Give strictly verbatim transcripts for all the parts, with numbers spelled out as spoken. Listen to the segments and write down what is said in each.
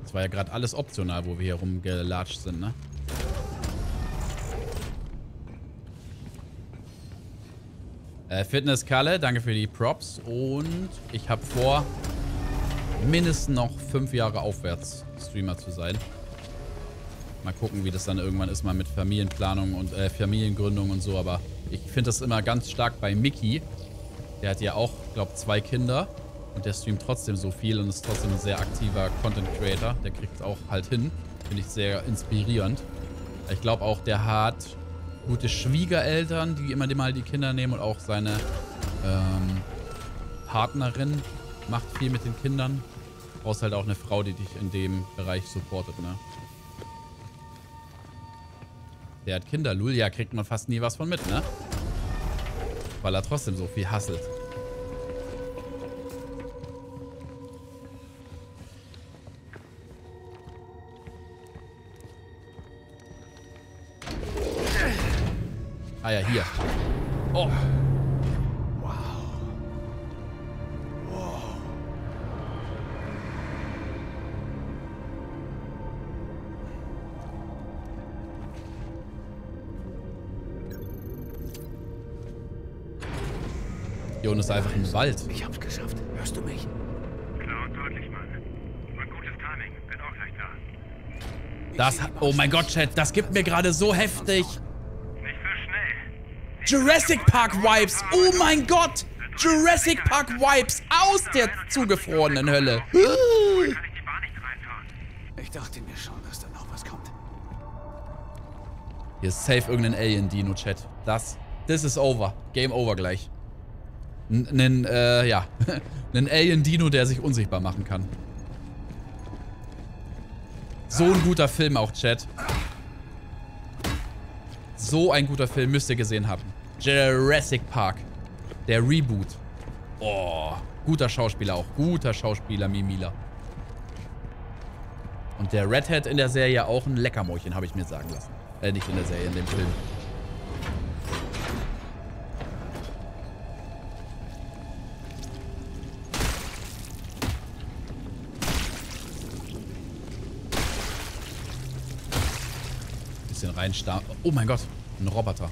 Das war ja gerade alles optional, wo wir hier rumgelatscht sind, ne? Äh, Fitness Kalle, danke für die Props. Und ich habe vor, mindestens noch fünf Jahre aufwärts Streamer zu sein. Mal gucken, wie das dann irgendwann ist, mal mit Familienplanung und äh, Familiengründung und so. Aber ich finde das immer ganz stark bei Mickey. Der hat ja auch, glaube ich, zwei Kinder. Und der streamt trotzdem so viel und ist trotzdem ein sehr aktiver Content Creator. Der kriegt es auch halt hin. Finde ich sehr inspirierend. Ich glaube auch, der hat gute Schwiegereltern, die immer mal die Kinder nehmen. Und auch seine ähm, Partnerin macht viel mit den Kindern. Du brauchst halt auch eine Frau, die dich in dem Bereich supportet, ne? Der hat Kinder. Lulia kriegt man fast nie was von mit, ne? Weil er trotzdem so viel hasselt. Ah ja, hier. Oh. Wow. Wow. Hier unten ist einfach ein Wald. Ich hab's geschafft. Hörst du mich? Klar und deutlich, Mann. Und gutes Timing. Bin auch gleich da. Das, oh mein Gott, Chat, das gibt mir gerade so heftig. Nicht so schnell. Jurassic Park Vibes. Oh mein Gott. Jurassic Park Vibes aus der zugefrorenen Hölle. Kann ich die Bahn nicht reinfahren? Ich dachte mir schon, dass da noch was kommt. Hier ist safe irgendein Alien-Dino, Chat. Das, this is over. Game over gleich. Nen, äh, ja. Ein Alien-Dino, der sich unsichtbar machen kann. So ein guter Film auch, Chat. So ein guter Film müsst ihr gesehen haben. Jurassic Park. Der Reboot. Oh, guter Schauspieler auch. Guter Schauspieler, Mimila. Und der Redhead in der Serie auch ein Leckermäulchen, habe ich mir sagen lassen. Äh, nicht in der Serie, in dem Film. Bisschen reinstarren. Oh mein Gott, ein Roboter.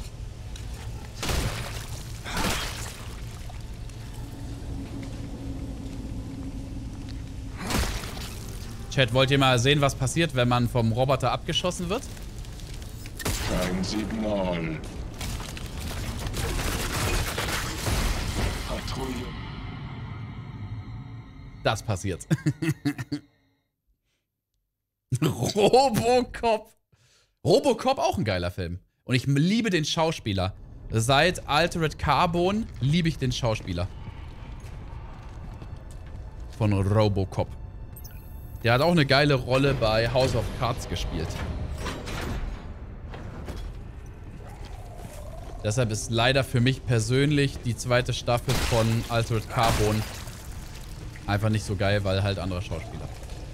Chat, wollt ihr mal sehen, was passiert, wenn man vom Roboter abgeschossen wird? Kein Signal. Patrouille. Das passiert. Robocop. Robocop auch ein geiler Film. Und ich liebe den Schauspieler. Seit Altered Carbon liebe ich den Schauspieler. Von Robocop. Der hat auch eine geile Rolle bei House of Cards gespielt. Deshalb ist leider für mich persönlich die zweite Staffel von Altered Carbon einfach nicht so geil, weil halt andere Schauspieler.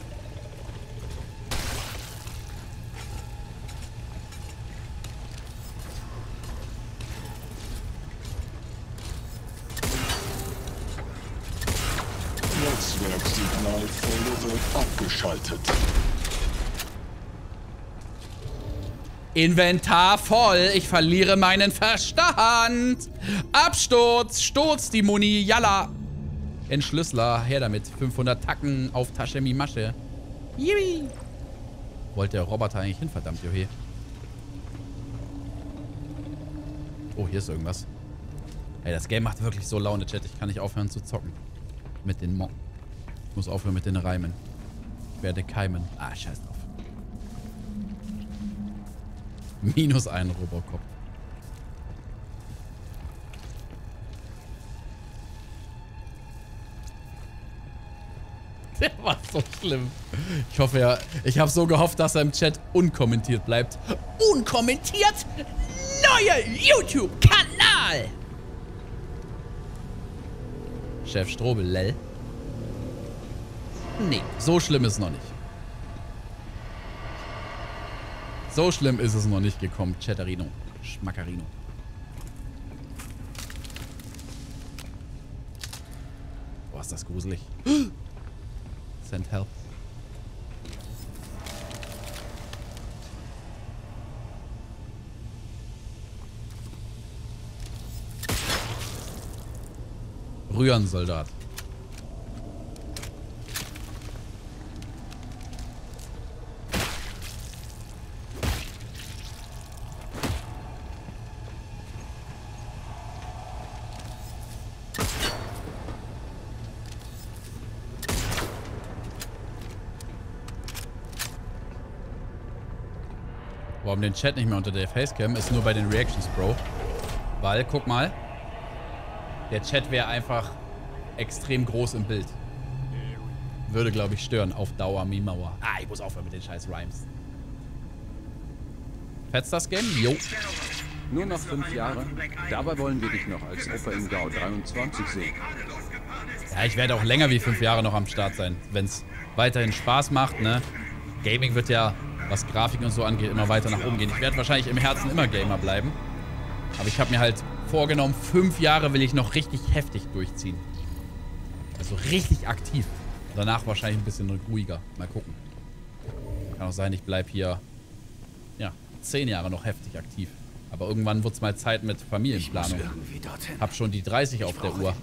Netzwerksignal Folge wird abgeschaltet. Inventar voll. Ich verliere meinen Verstand. Absturz. Sturz die Muni. Yalla. Entschlüsseler. Her damit. fünfhundert Tacken auf Tasche Mimasche. Yippie. Wollte der Roboter eigentlich hin, verdammt, Johe. Oh, hier ist irgendwas. Ey, das Game macht wirklich so Laune, Chat. Ich kann nicht aufhören zu zocken. Mit den Mo. Ich muss aufhören mit den Reimen. Ich werde keimen. Ah, scheiß drauf. Minus ein Robocop. Der war so schlimm. Ich hoffe ja, ich habe so gehofft, dass er im Chat unkommentiert bleibt. Unkommentiert? Neuer YouTube-Kanal! Chef Strobel, lell. Nee, so schlimm ist es noch nicht. So schlimm ist es noch nicht gekommen, Chatterino. Schmackerino. Boah, ist das gruselig. Send help. Rührensoldat. Warum den Chat nicht mehr unter der Facecam ist nur bei den Reactions, Bro. Weil, guck mal, der Chat wäre einfach extrem groß im Bild. Würde, glaube ich, stören. Auf Dauer, Mimauer. Ah, ich muss aufhören mit den scheiß Rhymes. Fetzt das Game? Jo. Nur noch fünf Jahre. Dabei wollen wir dich noch als Opa im Gau dreiundzwanzig sehen. Ja, ich werde auch länger wie fünf Jahre noch am Start sein. Wenn es weiterhin Spaß macht, ne? Gaming wird ja, was Grafik und so angeht, immer weiter nach oben gehen. Ich werde wahrscheinlich im Herzen immer Gamer bleiben. Aber ich habe mir halt vorgenommen, fünf Jahre will ich noch richtig heftig durchziehen. Also richtig aktiv. Danach wahrscheinlich ein bisschen ruhiger. Mal gucken. Kann auch sein, ich bleibe hier, ja, zehn Jahre noch heftig aktiv. Aber irgendwann wird es mal Zeit mit Familienplanung. Hab schon die dreißig auf der Uhr.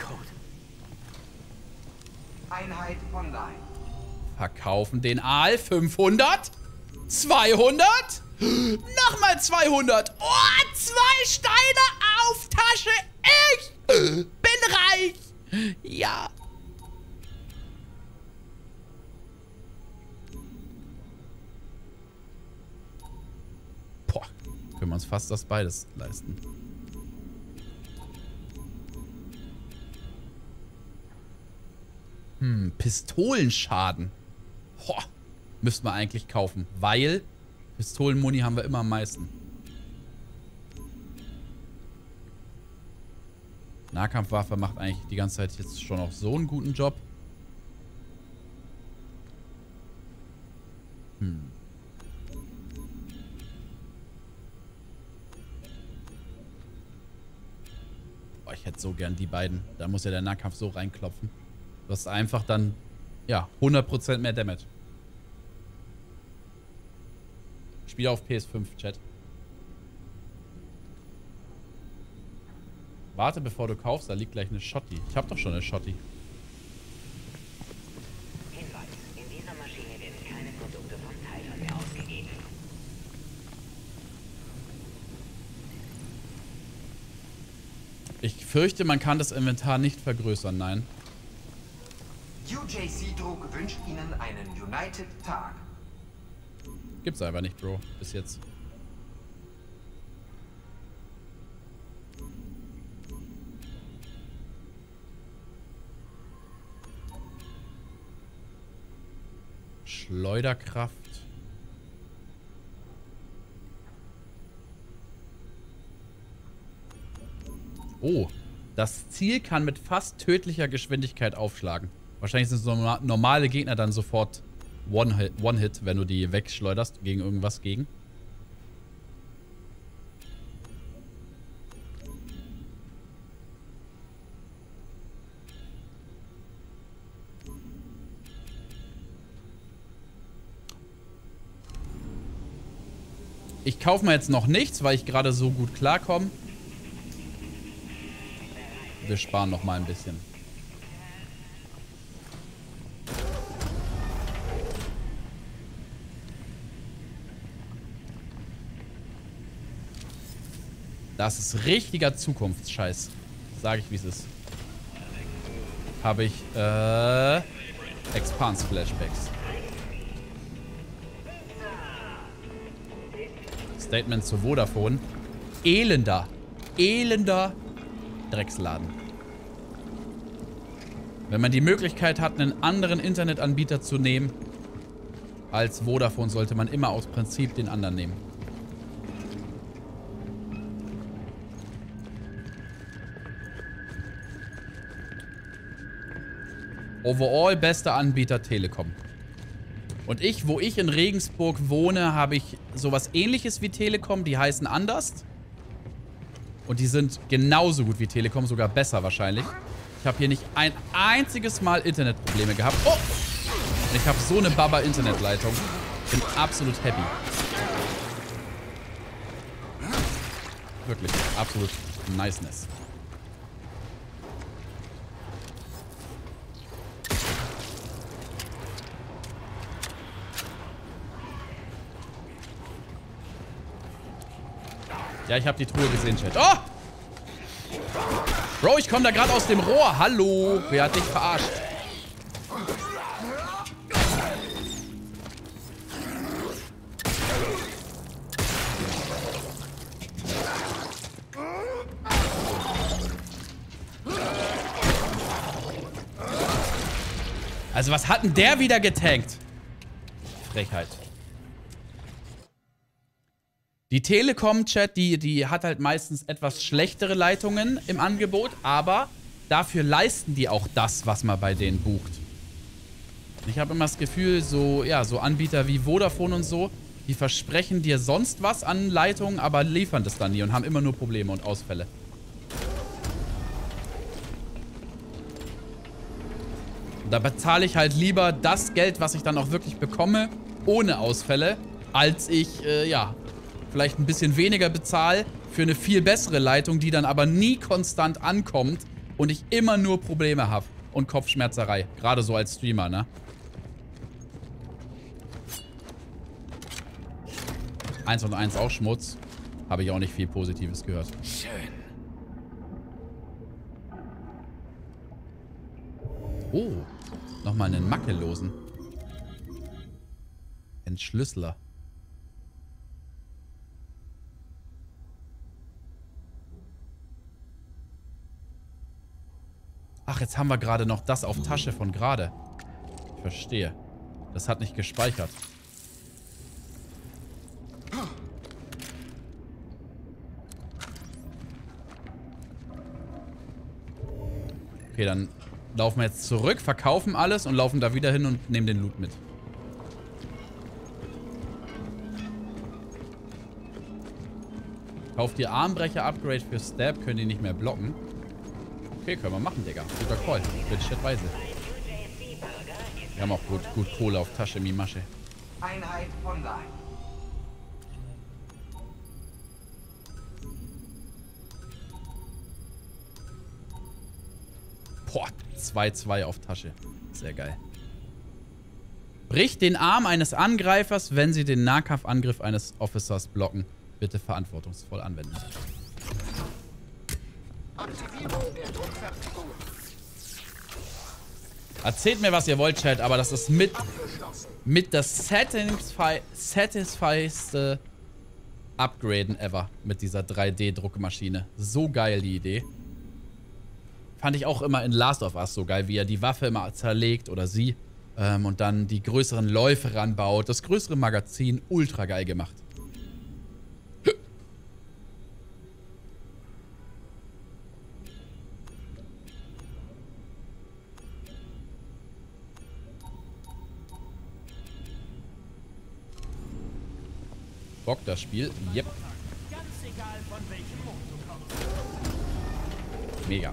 Einheit online. Verkaufen den Aal. fünfhundert? zweihundert? Nochmal zweihundert. Oh, zwei Steine auf Tasche. Ich bin reich. Ja. Boah, können wir uns fast das beides leisten. Hm, Pistolenschaden. Boah, müssten wir eigentlich kaufen, weil Pistolenmuni haben wir immer am meisten. Nahkampfwaffe macht eigentlich die ganze Zeit jetzt schon auch so einen guten Job. Hm. Boah, ich hätte so gern die beiden. Da muss ja der Nahkampf so reinklopfen. Du hast einfach dann, ja, hundert Prozent mehr Damage. Spiel auf P S fünf, Chat. Warte, bevor du kaufst, da liegt gleich eine Schotti. Ich hab doch schon eine Schotti. Hinweis, in dieser Maschine werden keine Produkte vom Titan mehr ausgegeben. Ich fürchte, man kann das Inventar nicht vergrößern, nein. U J C Druck wünscht Ihnen einen United Tag. Gibt's einfach nicht, Bro. Bis jetzt. Schleuderkraft. Oh. Das Ziel kann mit fast tödlicher Geschwindigkeit aufschlagen. Wahrscheinlich sind so normale Gegner dann sofort One-Hit, One-Hit, wenn du die wegschleuderst gegen irgendwas gegen. Ich kaufe mir jetzt noch nichts, weil ich gerade so gut klarkomme. Wir sparen noch mal ein bisschen. Das ist richtiger Zukunftsscheiß. Sag ich, wie es ist. Habe ich, äh... Expans-Flashbacks. Statement zu Vodafone. Elender. Elender Drecksladen. Wenn man die Möglichkeit hat, einen anderen Internetanbieter zu nehmen als Vodafone, sollte man immer aus Prinzip den anderen nehmen. Overall bester Anbieter Telekom. Und ich, wo ich in Regensburg wohne, habe ich sowas Ähnliches wie Telekom. Die heißen anders. Und die sind genauso gut wie Telekom, sogar besser wahrscheinlich. Ich habe hier nicht ein einziges Mal Internetprobleme gehabt. Oh! Und ich habe so eine Baba-Internetleitung. Bin absolut happy. Wirklich, absolut niceness. Ja, ich habe die Truhe gesehen, Chat. Oh! Bro, ich komme da gerade aus dem Rohr. Hallo. Wer hat dich verarscht? Also was hat denn der wieder getankt? Frechheit. Die Telekom-Chat, die, die hat halt meistens etwas schlechtere Leitungen im Angebot, aber dafür leisten die auch das, was man bei denen bucht. Ich habe immer das Gefühl, so, ja, so Anbieter wie Vodafone und so, die versprechen dir sonst was an Leitungen, aber liefern das dann nie und haben immer nur Probleme und Ausfälle. Da bezahle ich halt lieber das Geld, was ich dann auch wirklich bekomme, ohne Ausfälle, als ich, äh, ja, vielleicht ein bisschen weniger bezahle für eine viel bessere Leitung, die dann aber nie konstant ankommt und ich immer nur Probleme habe und Kopfschmerzerei. Gerade so als Streamer, ne? Eins und eins auch Schmutz. Habe ich auch nicht viel Positives gehört. Schön. Oh, nochmal einen Makellosen. Entschlüsseler. Ach, jetzt haben wir gerade noch das auf Tasche von gerade. Ich verstehe. Das hat nicht gespeichert. Okay, dann laufen wir jetzt zurück, verkaufen alles und laufen da wieder hin und nehmen den Loot mit. Kauft ihr Armbrecher-Upgrade für Stab, können die nicht mehr blocken. Okay, können wir machen, Digga. Guter Call. Bitchchatweise. Wir haben auch gut, gut Kohle auf Tasche, Mimasche. Einheit online. Boah, zwei zwei auf Tasche. Sehr geil. Bricht den Arm eines Angreifers, wenn sie den Nahkampfangriff eines Officers blocken. Bitte verantwortungsvoll anwenden. Erzählt mir, was ihr wollt, Chat, aber das ist mit, mit das satisfy, satisfyste Upgraden ever mit dieser drei D-Druckmaschine. So geil, die Idee. Fand ich auch immer in Last of Us so geil, wie er die Waffe immer zerlegt oder sie ähm, und dann die größeren Läufe ranbaut. Das größere Magazin, ultra geil gemacht. Bock das Spiel. Yep. Mega.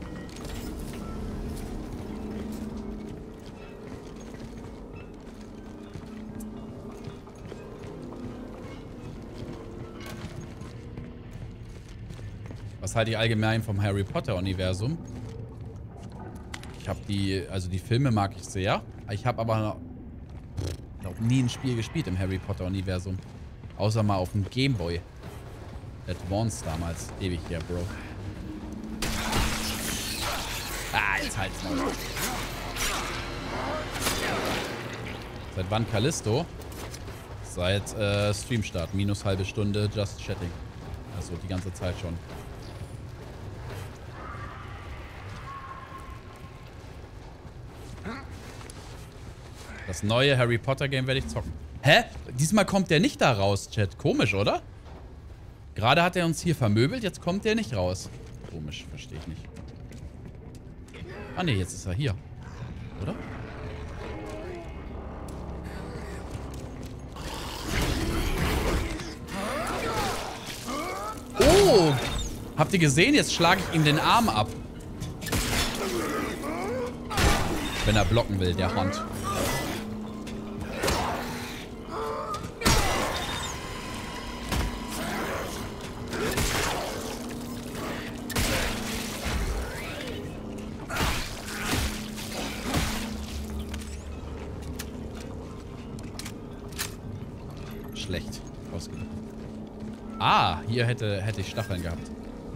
Was halte ich allgemein vom Harry Potter Universum? Ich habe die, also die Filme mag ich sehr. Ich habe aber noch nie ein Spiel gespielt im Harry Potter Universum. Außer mal auf dem Gameboy Advance damals. Ewig her, Bro. Ah, jetzt halt's mal. Seit wann Callisto? Seit äh, Streamstart. Minus halbe Stunde Just Chatting. Also die ganze Zeit schon. Das neue Harry Potter Game werde ich zocken. Hä? Diesmal kommt der nicht da raus, Chat. Komisch, oder? Gerade hat er uns hier vermöbelt, jetzt kommt der nicht raus. Komisch, verstehe ich nicht. Ah ne, jetzt ist er hier. Oder? Oh! Habt ihr gesehen? Jetzt schlage ich ihm den Arm ab. Wenn er blocken will, der Hund. Schlecht ausgedrückt. Ah, hier hätte, hätte ich Stacheln gehabt.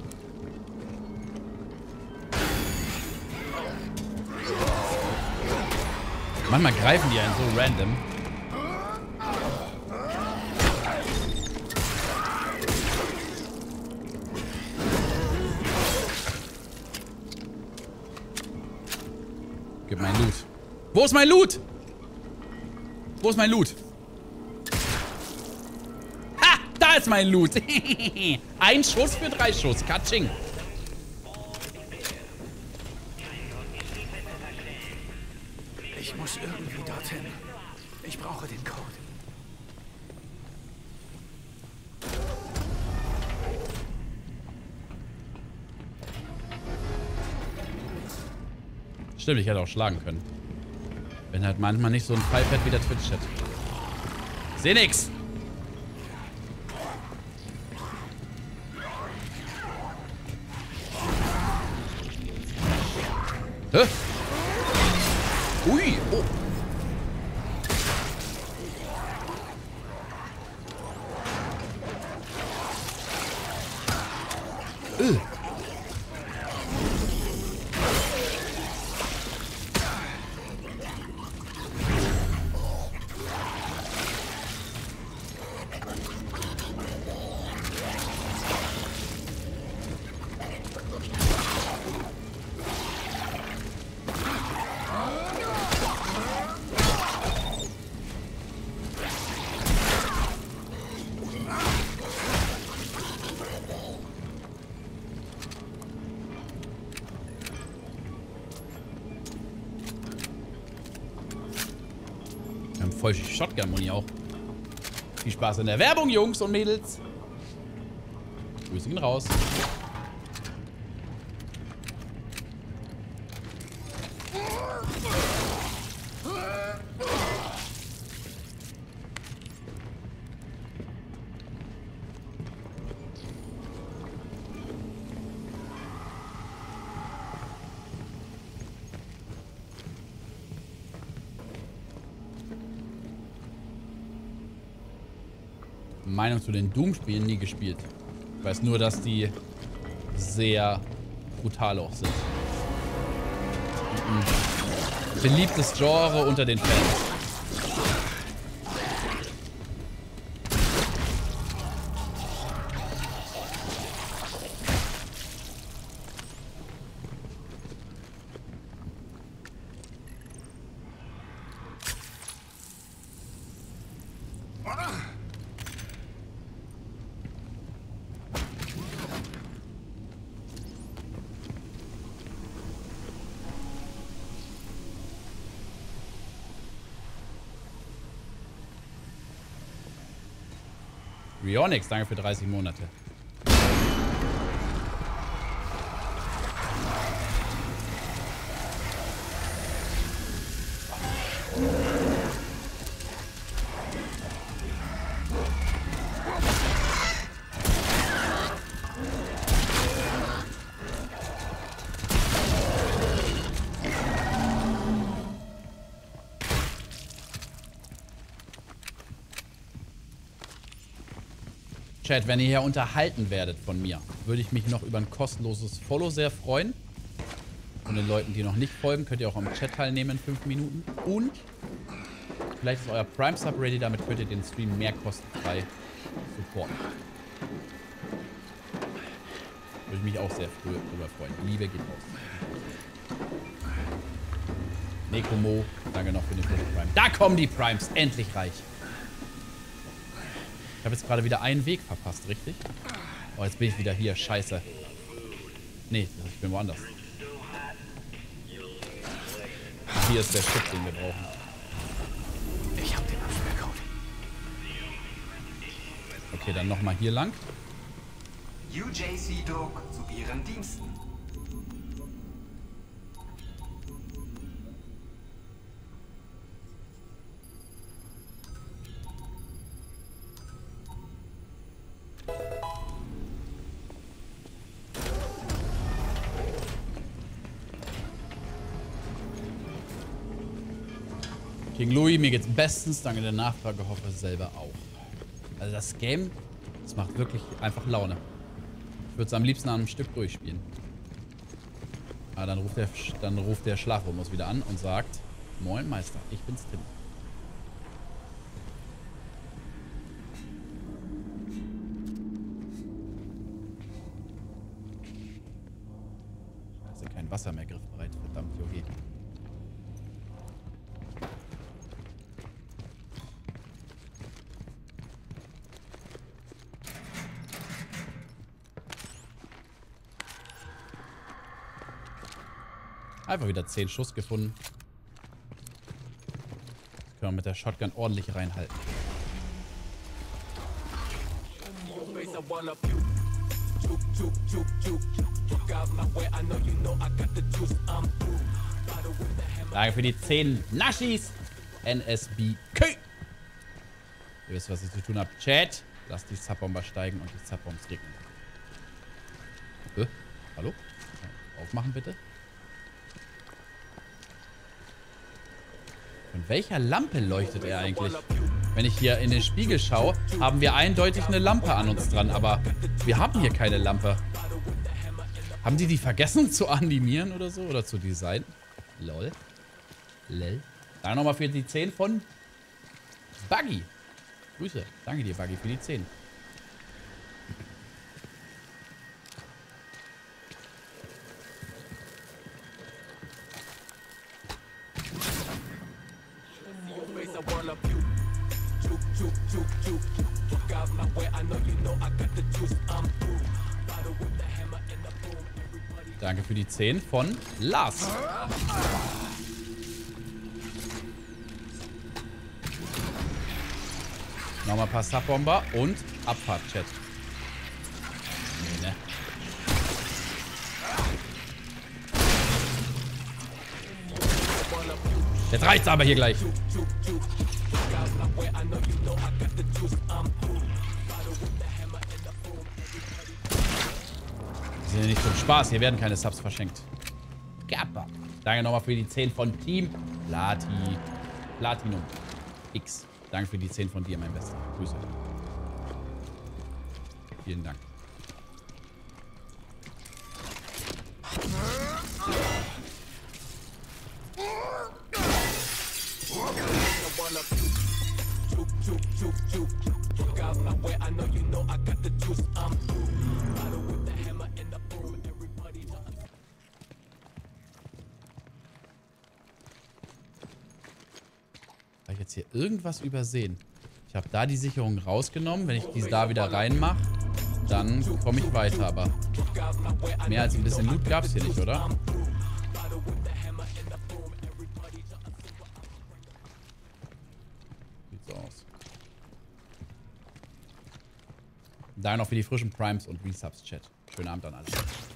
Manchmal greifen die einen so random. Gib mein Loot. Wo ist mein Loot? Wo ist mein Loot? Ha! Da ist mein Loot. Ein Schuss für drei Schuss. Katsching. Ich muss irgendwie dorthin. Ich brauche den Code. Stimmt, ich hätte auch schlagen können. Wenn halt manchmal nicht so ein Pfeifett wie der Twitch-Chat. Seh nix! Hä? Ui! Oh! Äh. Wir haben voll Shotgun-Muni auch. Viel Spaß in der Werbung, Jungs und Mädels. Grüße gehen raus. Meinung zu den Doom-Spielen nie gespielt. Ich weiß nur, dass die sehr brutal auch sind. Mhm. Beliebtes Genre unter den Fans. Rionix, danke für dreißig Monate. Chat, wenn ihr hier unterhalten werdet von mir, würde ich mich noch über ein kostenloses Follow sehr freuen. Von den Leuten, die noch nicht folgen, könnt ihr auch am Chat teilnehmen in fünf Minuten. Und vielleicht ist euer Prime-Sub ready, damit könnt ihr den Stream mehr kostenfrei supporten. Würde ich mich auch sehr früh darüber freuen. Liebe geht raus. Nekomo, danke noch für den Prime. Da kommen die Primes, endlich reich. Ich habe jetzt gerade wieder einen Weg verpasst, richtig? Oh, jetzt bin ich wieder hier. Scheiße. Nee, ich bin woanders. Hier ist der Shit, den wir brauchen. Ich hab den Absperrcode. Okay, dann nochmal hier lang. U J C-Druck zu Ihren Diensten. King Louis, mir geht's bestens, danke der Nachfrage, hoffe selber auch. Also das Game Das macht wirklich einfach Laune. Ich würde es am liebsten an einem Stück durchspielen. Aber dann ruft der, dann ruft der Schlafrhythmus wieder an und sagt: Moin Meister, ich bin's Tim. Da ist ja kein Wasser mehr griffbereit, verdammt, Jogi. Einfach wieder zehn Schuss gefunden. Das können wir mit der Shotgun ordentlich reinhalten. Danke für die zehn Naschis. N S B K. Ihr wisst, was ich zu tun habe. Chat, lasst die Zapbomber steigen und die Zapbombs regnen. Äh, hallo? Aufmachen bitte. Von welcher Lampe leuchtet er eigentlich? Wenn ich hier in den Spiegel schaue, haben wir eindeutig eine Lampe an uns dran. Aber wir haben hier keine Lampe. Haben die die vergessen zu animieren oder so? Oder zu designen? Lol. Lol. Danke nochmal für die zehn von Buggy. Grüße. Danke dir, Buggy, für die zehn. Danke für die zehn von Lars. Nochmal ein paar Subbomber und Abfahrt-Chat. Nee, ne? Jetzt reicht's aber hier gleich. Wir sind ja nicht zum Spaß. Hier werden keine Subs verschenkt. Kappa. Danke nochmal für die zehn von Team Plati. Platinum X. Danke für die zehn von dir, mein Bester. Grüße. Vielen Dank. Habe ich jetzt hier irgendwas übersehen? Ich habe da die Sicherung rausgenommen. Wenn ich die da wieder reinmache, dann komme ich weiter. Aber mehr als ein bisschen Loot gab es hier nicht, oder? Sieht so aus. Danke noch für die frischen Primes und Resubs, Chat. Schönen Abend an alle.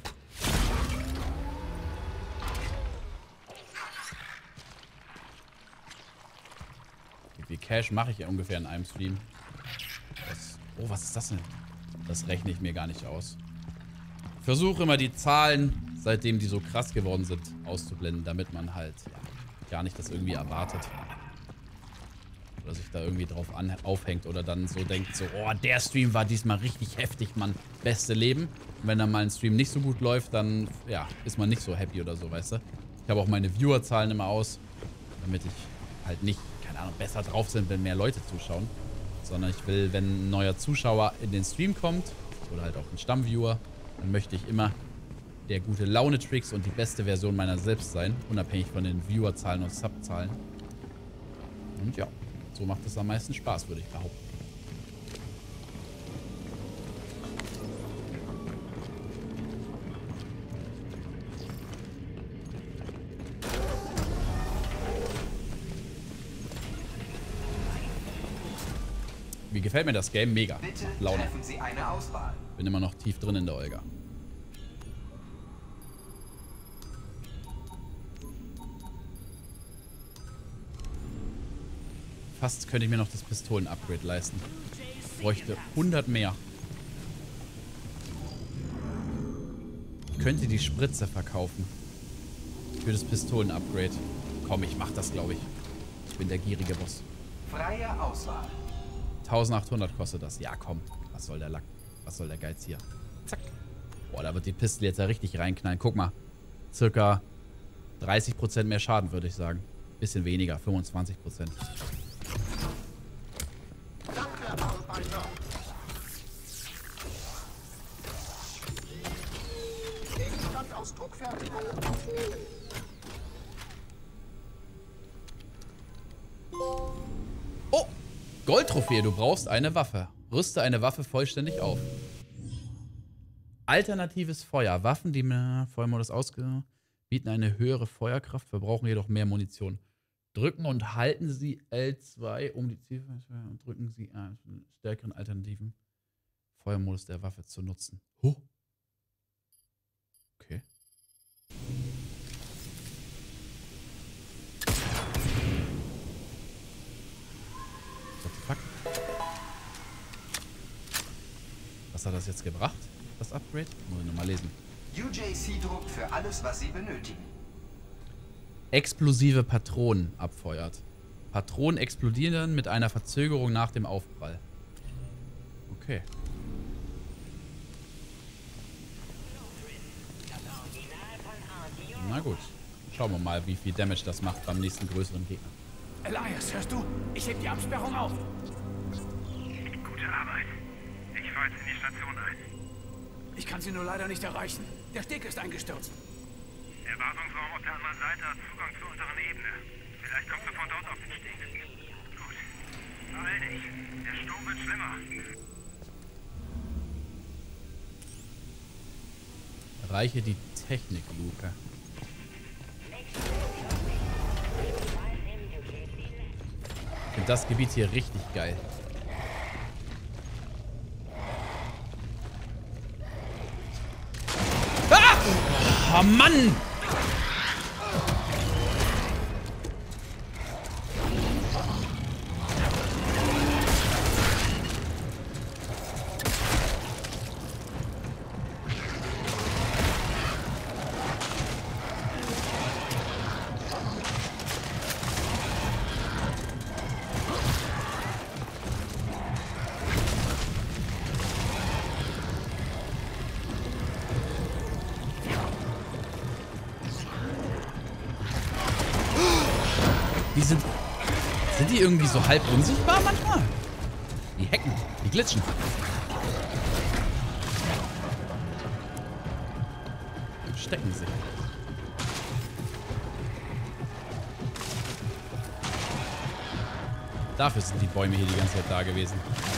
Wie viel Cash mache ich ja ungefähr in einem Stream? Das, oh, was ist das denn? Das rechne ich mir gar nicht aus. Ich versuche immer die Zahlen, seitdem die so krass geworden sind, auszublenden, damit man halt ja, gar nicht das irgendwie erwartet. Oder sich da irgendwie drauf an, aufhängt oder dann so denkt, so, oh, der Stream war diesmal richtig heftig, Mann. Beste Leben. Und wenn dann mal ein Stream nicht so gut läuft, dann ja, ist man nicht so happy oder so, weißt du? Ich habe auch meine Viewerzahlen immer aus, damit ich halt nicht, keine Ahnung, besser drauf sind, wenn mehr Leute zuschauen. Sondern ich will, wenn ein neuer Zuschauer in den Stream kommt, oder halt auch ein Stammviewer, dann möchte ich immer der gute Laune-Tricks und die beste Version meiner selbst sein, unabhängig von den Viewerzahlen und Subzahlen. Und ja, so macht es am meisten Spaß, würde ich behaupten. Wie gefällt mir das Game? Mega. Bitte Laune. treffen Sie eine Auswahl. Bin immer noch tief drin in der Olga. Fast könnte ich mir noch das Pistolen-Upgrade leisten. Ich bräuchte hundert mehr. Ich könnte die Spritze verkaufen. Für das Pistolen-Upgrade. Komm, ich mach das, glaube ich. Ich bin der gierige Boss. Freie Auswahl. eintausendachthundert kostet das. Ja, komm. Was soll der Lack? Was soll der Geiz hier? Zack. Boah, da wird die Pistole jetzt ja richtig reinknallen. Guck mal. Circa dreißig Prozent mehr Schaden, würde ich sagen. Bisschen weniger. fünfundzwanzig Prozent. Oh! Goldtrophäe. Du brauchst eine Waffe. Rüste eine Waffe vollständig auf. Alternatives Feuer. Waffen, die im Feuermodus ausge... bieten eine höhere Feuerkraft, verbrauchen jedoch mehr Munition. Drücken und halten Sie L zwei, um die Zielfeuersteuer und drücken Sie einen stärkeren alternativen Feuermodus der Waffe zu nutzen. Huh. Okay. What the fuck? Was hat das jetzt gebracht, das Upgrade? Muss ich nochmal lesen. U J C-Druck für alles, was Sie benötigen. Explosive Patronen abfeuert. Patronen explodieren mit einer Verzögerung nach dem Aufprall. Okay. Na gut. Schauen wir mal, wie viel Damage das macht beim nächsten größeren Gegner. Elias, hörst du? Ich heb die Absperrung auf. Gute Arbeit. Ich fahre jetzt in die Station ein. Ich kann sie nur leider nicht erreichen. Der Steg ist eingestürzt. Der Wartungsraum auf der anderen Seite hat Zugang zur unteren Ebene. Vielleicht kommst du von dort auf den Steg. Gut. Beeil dich. Der Sturm wird schlimmer. Erreiche die Technikluke. Ich finde das Gebiet hier richtig geil. Ah! Oh Mann! Die sind... Sind die irgendwie so halb unsichtbar manchmal? Die hacken, die glitschen. Stecken sich. Dafür sind die Bäume hier die ganze Zeit da gewesen.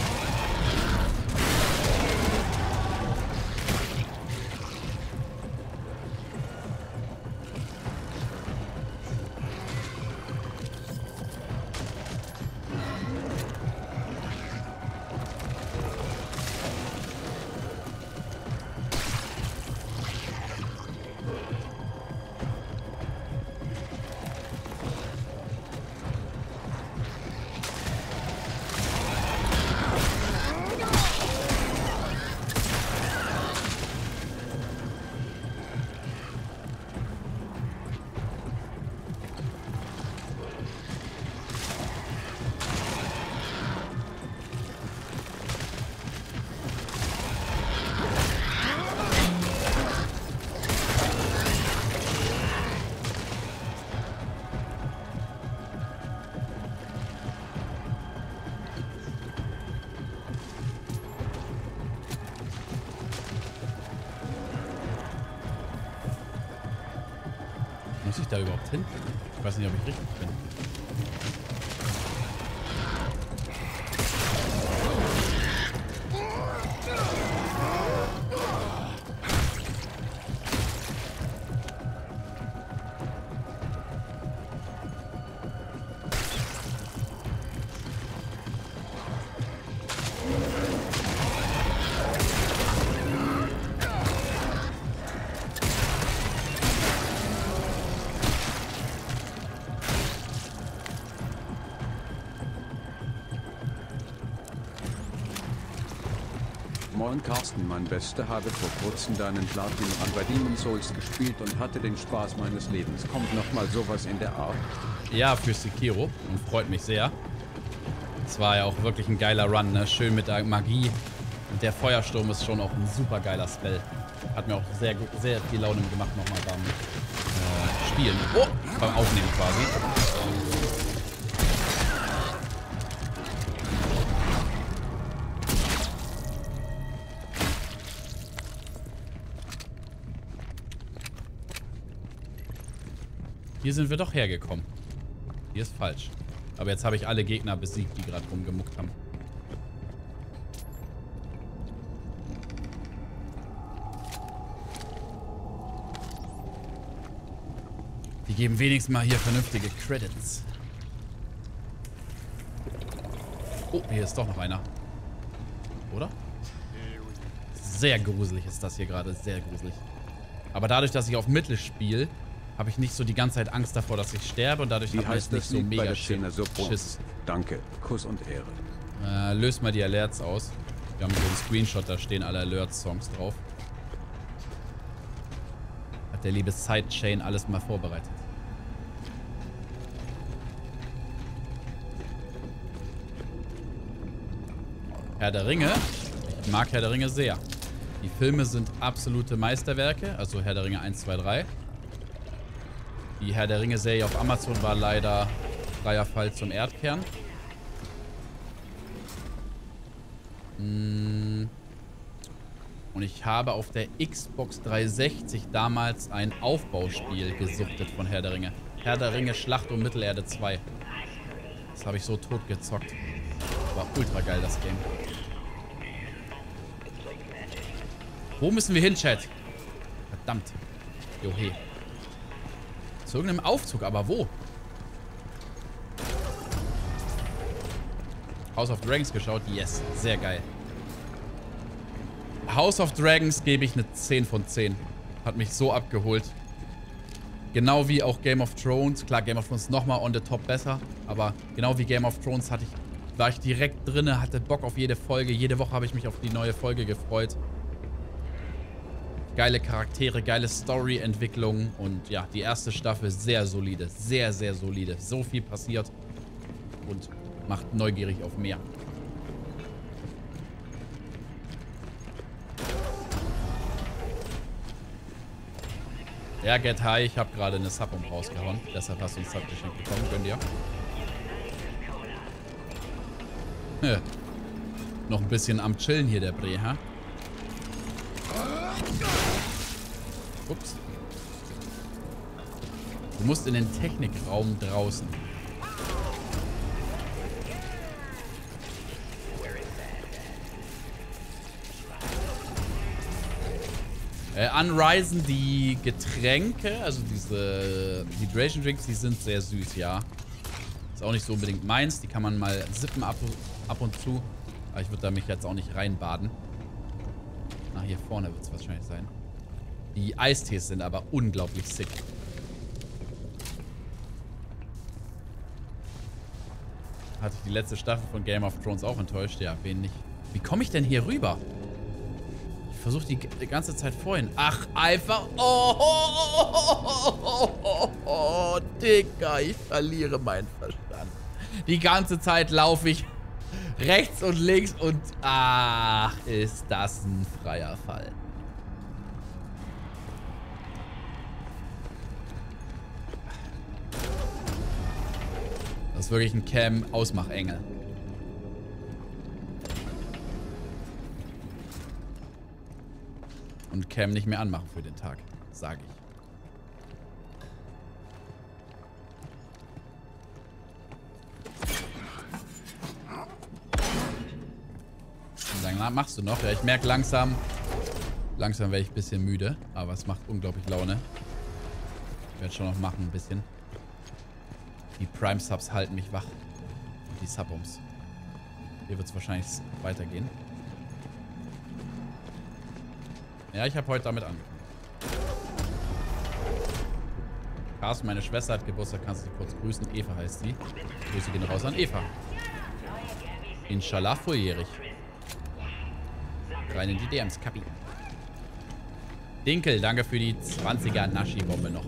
Muss ich da überhaupt hin? Ich weiß nicht, ob ich richtig bin. Moin Carsten, mein Bester, habe vor kurzem deinen Platin Run bei Demon's Souls gespielt und hatte den Spaß meines Lebens. Kommt nochmal sowas in der Art? Ja, für Sekiro und freut mich sehr. Es war ja auch wirklich ein geiler Run, ne? Schön mit der Magie Und der Feuersturm ist schon auch ein super geiler Spell. Hat mir auch sehr, sehr viel Laune gemacht nochmal beim äh, Spielen. Oh, beim Aufnehmen quasi. Hier sind wir doch hergekommen. Hier ist falsch. Aber jetzt habe ich alle Gegner besiegt, die gerade rumgemuckt haben. Die geben wenigstens mal hier vernünftige Credits. Oh, hier ist doch noch einer. Oder? Sehr gruselig ist das hier gerade. Sehr gruselig. Aber dadurch, dass ich auf Mittel spiele, habe ich nicht so die ganze Zeit Angst davor, dass ich sterbe. Und dadurch habe ich nicht so mega Schiss. Danke. Kuss und Ehre. Äh, löst mal die Alerts aus. Wir haben so einen Screenshot, da stehen alle Alert-Songs drauf. Hat der liebe Sidechain alles mal vorbereitet. Herr der Ringe. Ich mag Herr der Ringe sehr. Die Filme sind absolute Meisterwerke. Also Herr der Ringe eins, zwei, drei. Die Herr der Ringe-Serie auf Amazon war leider freier Fall zum Erdkern. Und ich habe auf der Xbox dreihundertsechzig damals ein Aufbauspiel gesuchtet von Herr der Ringe. Herr der Ringe Schlacht um Mittelerde zwei. Das habe ich so tot gezockt. War ultra geil, das Game. Wo müssen wir hin, Chat? Verdammt. Johe. Zu irgendeinem Aufzug, aber wo? House of Dragons geschaut? Yes. Sehr geil. House of Dragons gebe ich eine zehn von zehn. Hat mich so abgeholt. Genau wie auch Game of Thrones. Klar, Game of Thrones nochmal on the top besser. Aber genau wie Game of Thrones hatte ich, war ich direkt drinne, hatte Bock auf jede Folge. Jede Woche habe ich mich auf die neue Folge gefreut. Geile Charaktere, geile Story-Entwicklung. Und ja, die erste Staffel sehr solide. Sehr, sehr solide. So viel passiert. Und macht neugierig auf mehr. Ja, Get High, ich habe gerade eine Sub um rausgehauen. Deshalb hast du ein Sub geschenkt bekommen. Gönn dir. Ja. Noch ein bisschen am Chillen hier, der Bre, ha? Ups. Du musst in den Technikraum draußen. Äh, Unrisen, die Getränke, also diese Hydration Drinks, die sind sehr süß, ja. Ist auch nicht so unbedingt meins. Die kann man mal sippen ab, ab und zu. Aber ich würde da mich jetzt auch nicht reinbaden. Na, hier vorne wird es wahrscheinlich sein. Die Eistees sind aber unglaublich sick. Hatte ich die letzte Staffel von Game of Thrones auch enttäuscht? Ja, wen nicht. Wie komme ich denn hier rüber? Ich versuche die, die ganze Zeit vorhin. Ach, einfach. Oh, oh, oh, oh, oh, oh, Digga, ich verliere meinen Verstand. Die ganze Zeit laufe ich rechts und links und ach, ist das ein freier Fall. Das ist wirklich ein Cam-Ausmachengel. Und Cam nicht mehr anmachen für den Tag, sage ich. Wie lange machst du noch? Ja, ich merke langsam, langsam werde ich ein bisschen müde, aber es macht unglaublich Laune. Ich werde schon noch machen ein bisschen. Die Prime-Subs halten mich wach. Und die Subums. Hier wird es wahrscheinlich weitergehen. Ja, ich habe heute damit angefangen. Carsten, meine Schwester hat Geburtstag. Kannst du sie kurz grüßen? Eva heißt sie. Grüße gehen raus an Eva. Inshallah volljährig. Rein in die D Ms, Kapi. Dinkel, danke für die zwanziger Naschi-Bombe noch.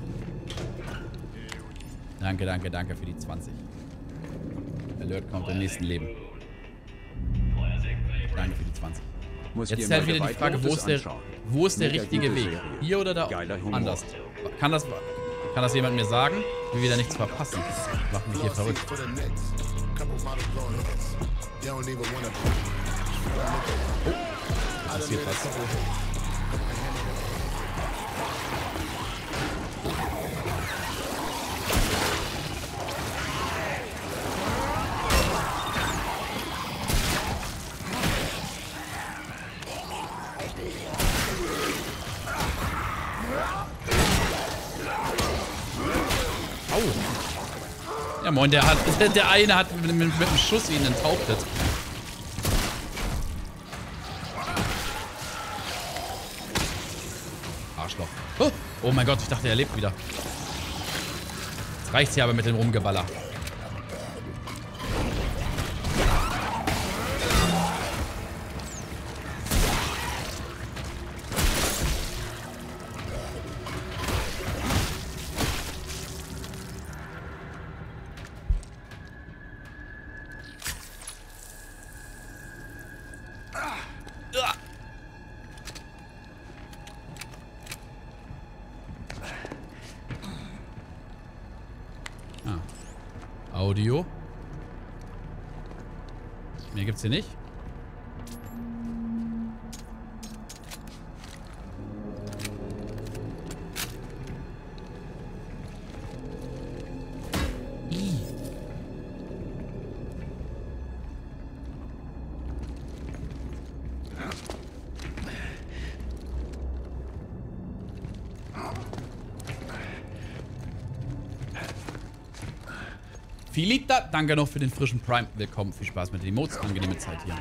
Danke, danke, danke für die zwanzig. Alert kommt im nächsten Leben. Danke für die zwanzig. Muss Jetzt dir ist mal halt wieder die Frage, wo ist der, anschauen. wo ist der Mega richtige gute Weg? Serie. Hier oder da Geiler Humor. anders? Kann das, kann das jemand mir sagen? Ich will wieder nichts verpassen. Macht mich hier verrückt. Oh, passiert was. Ja moin, der hat, der eine hat mit, mit, mit einem Schuss ihn enthauptet. Arschloch. Oh, oh mein Gott, ich dachte, er lebt wieder. Jetzt reicht's hier aber mit dem Rumgeballer. Audio. Mehr gibt's hier nicht. Filita, danke noch für den frischen Prime. Willkommen, viel Spaß mit den Emotes. Angenehme Zeit hier.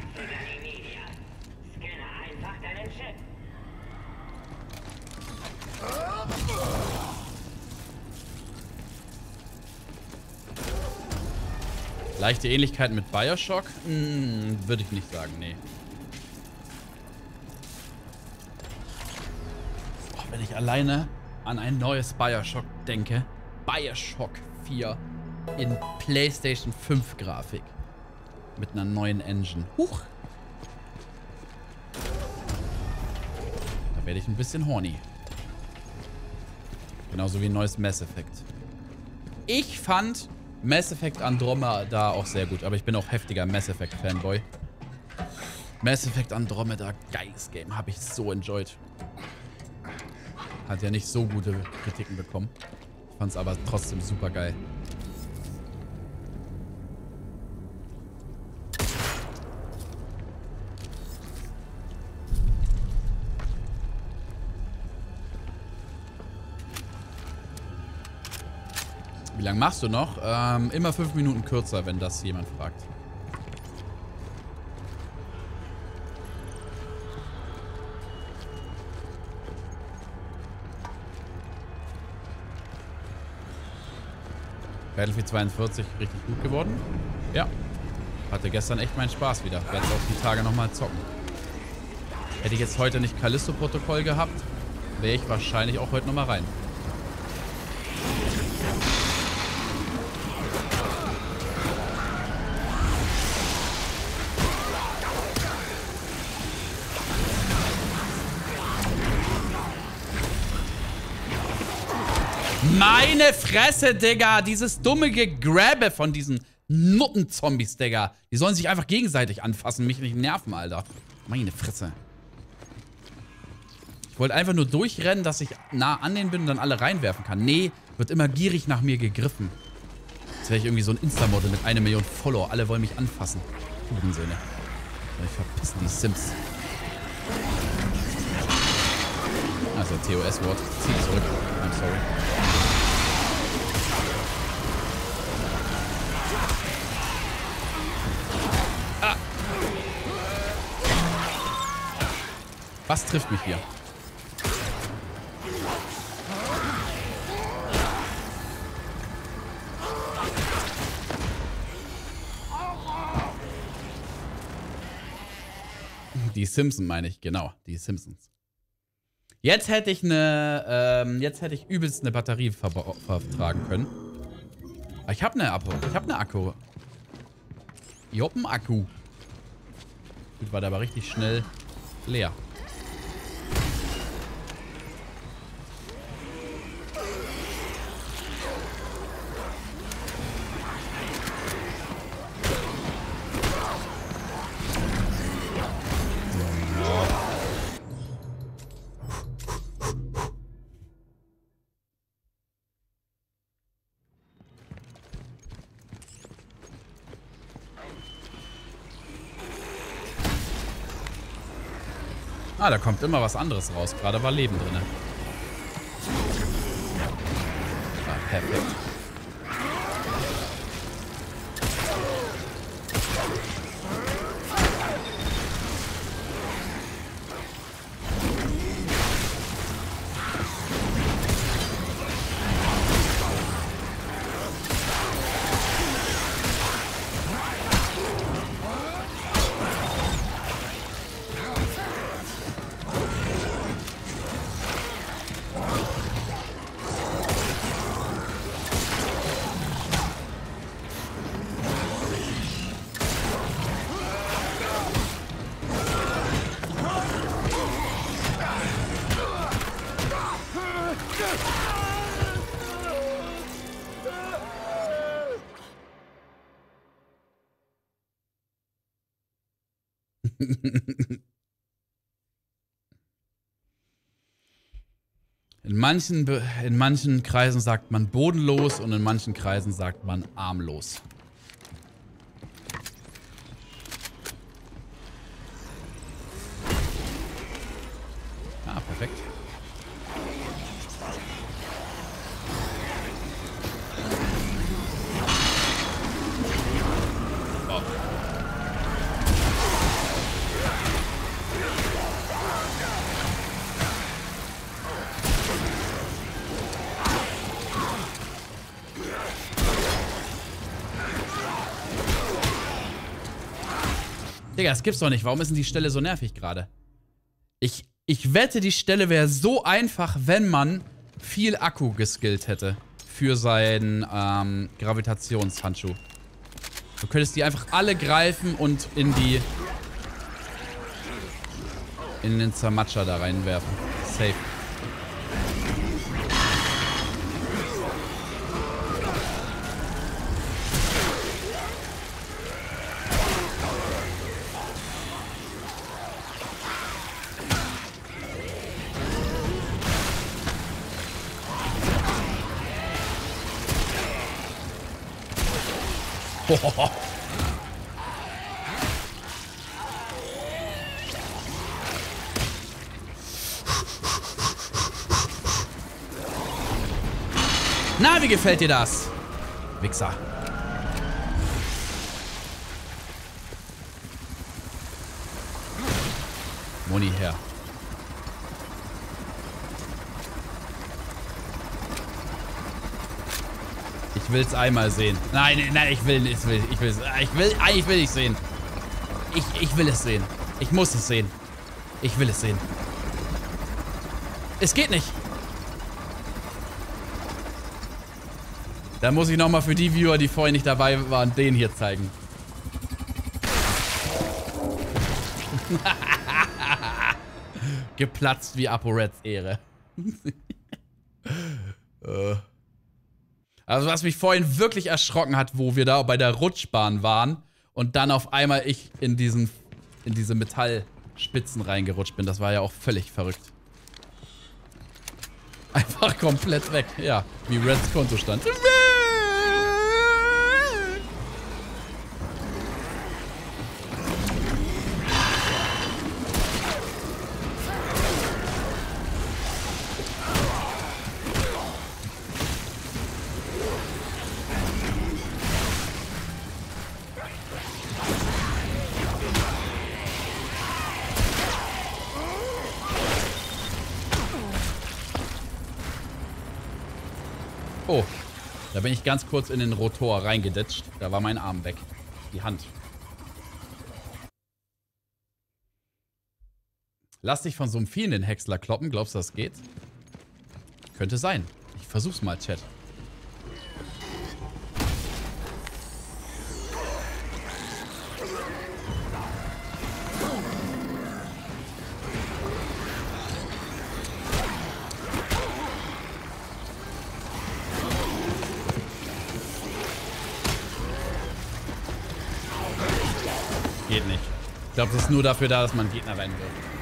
Leichte Ähnlichkeiten mit Bioshock? Hm, würde ich nicht sagen, nee. Oh, wenn ich alleine an ein neues Bioshock denke. Bioshock vier. In PlayStation fünf Grafik. Mit einer neuen Engine. Huch. Da werde ich ein bisschen horny. Genauso wie ein neues Mass Effect. Ich fand Mass Effect Andromeda auch sehr gut. Aber ich bin auch heftiger Mass Effect Fanboy. Mass Effect Andromeda, geiles Game. Habe ich so enjoyed. Hat ja nicht so gute Kritiken bekommen. Ich fand es aber trotzdem super geil. Wie lange machst du noch? Ähm, immer fünf Minuten kürzer, wenn das jemand fragt. Battlefield zweiundvierzig richtig gut geworden. Ja. Hatte gestern echt meinen Spaß wieder. Werde es auch die Tage nochmal zocken. Hätte ich jetzt heute nicht Callisto-Protokoll gehabt, wäre ich wahrscheinlich auch heute nochmal rein. Meine Fresse, Digga. Dieses dumme Gegrabbe von diesen Nutten-Zombies, Digga. Die sollen sich einfach gegenseitig anfassen, mich nicht nerven, Alter. Meine Fresse. Ich wollte einfach nur durchrennen, dass ich nah an denen bin und dann alle reinwerfen kann. Nee, wird immer gierig nach mir gegriffen. Jetzt wäre ich irgendwie so ein Insta-Model mit einer Million Follower. Alle wollen mich anfassen. Hurensöhne. Ich verpissen die Sims. Also T O S-Wort. Zieh zurück. I'm sorry. Ah. Was trifft mich hier? Die Simpsons meine ich, genau. Die Simpsons. Jetzt hätte ich eine, ähm, jetzt hätte ich übelst eine Batterie ver vertragen können. Aber ich habe eine Akku. Ich habe eine Akku. Ich hab einen Akku. Gut, war der aber richtig schnell leer. Ah, da kommt immer was anderes raus. Gerade war Leben drin. Ah, perfekt. In manchen, Be- in manchen Kreisen sagt man bodenlos und in manchen Kreisen sagt man armlos. Ah, perfekt. Oh. Digga, das gibt's doch nicht. Warum ist denn die Stelle so nervig gerade? Ich, ich wette, die Stelle wäre so einfach, wenn man viel Akku geskillt hätte für seinen ähm, Gravitationshandschuh. Du könntest die einfach alle greifen und in die... in den Zermatscher da reinwerfen. Safe. Boah. Na, wie gefällt dir das? Wichser. Moni her. Ich will's einmal sehen. Nein, nein, ich will, ich will, ich will, ich will, ich will nicht sehen. Ich, ich will es sehen. Ich muss es sehen. Ich will es sehen. Es geht nicht. Da muss ich nochmal für die Viewer, die vorhin nicht dabei waren, den hier zeigen. Geplatzt wie ApoReds Ehre. uh. Also was mich vorhin wirklich erschrocken hat, wo wir da bei der Rutschbahn waren und dann auf einmal ich in diesen, in diese Metallspitzen reingerutscht bin. Das war ja auch völlig verrückt. Einfach komplett weg. Ja, wie Reds Kontostand. Oh, da bin ich ganz kurz in den Rotor reingeditscht. Da war mein Arm weg. Die Hand. Lass dich von so einem Vieh in den Häcksler kloppen. Glaubst du, das geht? Könnte sein. Ich versuch's mal, Chat. geht nicht. Ich glaube, es ist nur dafür da, dass man Gegner reinwirft.